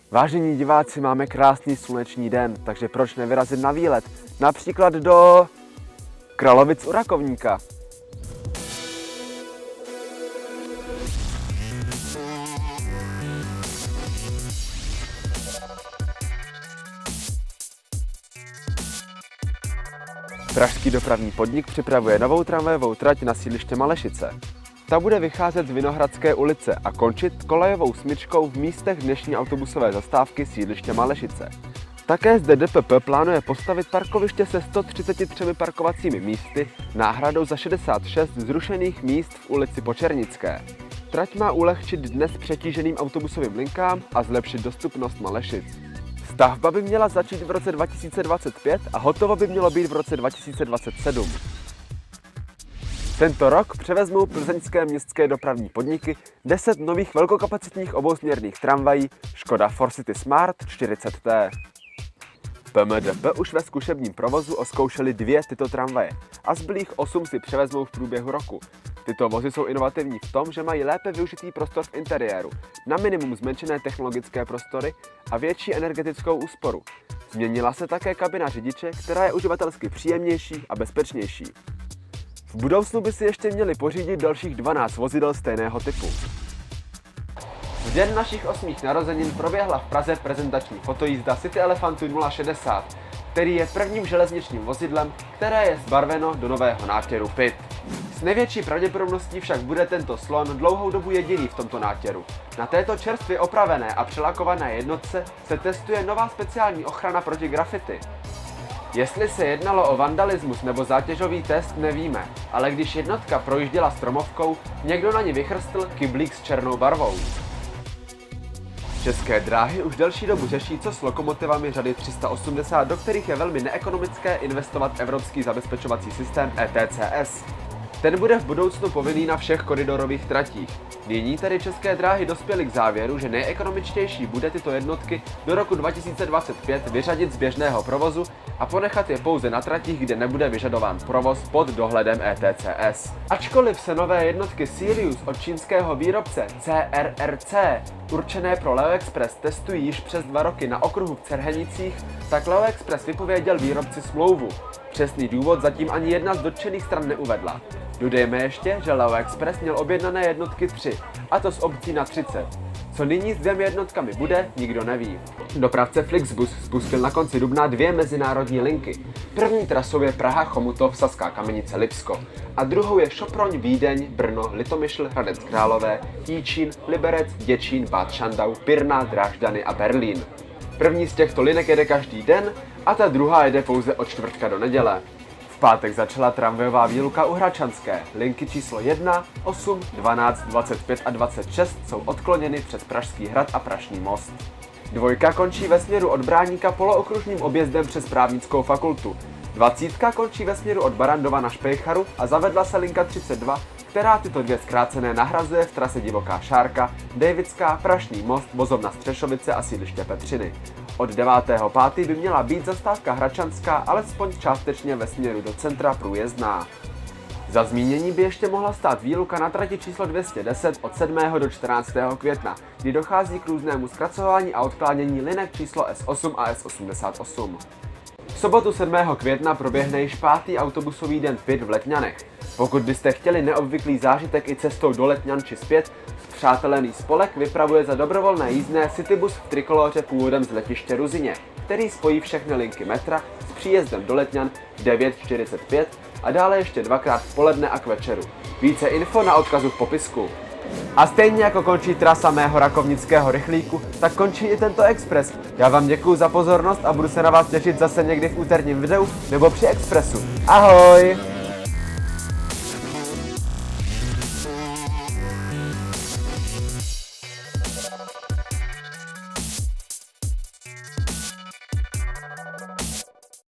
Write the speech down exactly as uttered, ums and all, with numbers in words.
Vážení diváci, máme krásný sluneční den, takže proč nevyrazit na výlet? Například do Kralovic u Rakovníka. Pražský dopravní podnik připravuje novou tramvajovou trať na sídliště Malešice. Ta bude vycházet z Vinohradské ulice a končit kolejovou smyčkou v místech dnešní autobusové zastávky sídliště Malešice. Také zde D P P plánuje postavit parkoviště se sto třiceti třemi parkovacími místy náhradou za šedesát šest zrušených míst v ulici Počernické. Trať má ulehčit dnes přetíženým autobusovým linkám a zlepšit dostupnost Malešic. Stavba by měla začít v roce dva tisíce dvacet pět a hotovo by mělo být v roce dva tisíce dvacet sedm. Tento rok převezmou plzeňské městské dopravní podniky deset nových velkokapacitních obousměrných tramvají Škoda Forcity Smart čtyřicet T. P M D P už ve zkušebním provozu oskoušeli dvě tyto tramvaje a zbylých osm si převezmou v průběhu roku. Tyto vozy jsou inovativní v tom, že mají lépe využitý prostor v interiéru, na minimum zmenšené technologické prostory a větší energetickou úsporu. Změnila se také kabina řidiče, která je uživatelsky příjemnější a bezpečnější. V budoucnu by si ještě měli pořídit dalších dvanáct vozidel stejného typu. V den našich osmých narozenin proběhla v Praze prezentační fotojízda City Elefantu nula šedesát, který je prvním železničním vozidlem, které je zbarveno do nového nátěru P I T. S největší pravděpodobností však bude tento slon dlouhou dobu jediný v tomto nátěru. Na této čerstvě opravené a přelakované jednotce se testuje nová speciální ochrana proti grafity. Jestli se jednalo o vandalismus nebo zátěžový test, nevíme, ale když jednotka projížděla stromovkou, někdo na ní vychrstl kyblík s černou barvou. České dráhy už delší dobu řeší, co s lokomotivami řady tři sta osmdesát, do kterých je velmi neekonomické investovat evropský zabezpečovací systém E T C S. Ten bude v budoucnu povinný na všech koridorových tratích. Nyní tedy České dráhy dospěly k závěru, že nejekonomičtější bude tyto jednotky do roku dva tisíce dvacet pět vyřadit z běžného provozu a ponechat je pouze na tratích, kde nebude vyžadován provoz pod dohledem E T C S. Ačkoliv se nové jednotky Sirius od čínského výrobce C R R C určené pro Leo Express testují již přes dva roky na okruhu v Cerhenicích, tak Leo Express vypověděl výrobci smlouvu. Přesný důvod zatím ani jedna z dotčených stran neuvedla. Dodejme ještě, že Leo Express měl objednané jednotky tři, a to s opcí na třicet. Co nyní s dvěmi jednotkami bude, nikdo neví. Dopravce Flixbus spustil na konci dubna dvě mezinárodní linky. První trasou je Praha, Chomutov, Saská Kamenice, Lipsko a druhou je Šoproň, Vídeň, Brno, Litomyšl, Hradec Králové, Jíčín, Liberec, Děčín, Bad Schandau, Pirna, Drážďany a Berlín. První z těchto linek jede každý den a ta druhá jede pouze od čtvrtka do neděle. V pátek začala tramvajová výluka u Hradčanské. Linky číslo jedna, osm, dvanáct, dvacet pět a dvacet šest jsou odkloněny přes Pražský hrad a Prašný most. Dvojka končí ve směru od Bráníka polookružním objezdem přes Právnickou fakultu. Dvacítka končí ve směru od Barandova na Špejcharu a zavedla se linka třicet dva, která tyto dvě zkrácené nahrazuje v trase Divoká Šárka, Dejvická, Prašný most, Vozovna Střešovice a sídliště Petřiny. Od devátého pátého by měla být zastávka Hradčanská alespoň částečně ve směru do centra průjezdná. Za zmínění by ještě mohla stát výluka na trati číslo dvě stě deset od sedmého do čtrnáctého května, kdy dochází k různému zkracování a odklánění linek číslo S osm a S osmdesát osm. V sobotu sedmého května proběhne již pátý autobusový den P I T v Letňanech. Pokud byste chtěli neobvyklý zážitek i cestou do Letňan či zpět, spřátelený spolek vypravuje za dobrovolné jízdné Citybus v trikoloře původem z letiště Ruzyně, který spojí všechny linky metra s příjezdem do Letňan v devět čtyřicet pět a dále ještě dvakrát v poledne a k večeru. Více info na odkazu v popisku. A stejně jako končí trasa mého rakovnického rychlíku, tak končí i tento Express. Já vám děkuju za pozornost a budu se na vás těšit zase někdy v úterním videu nebo při Expressu. Ahoj!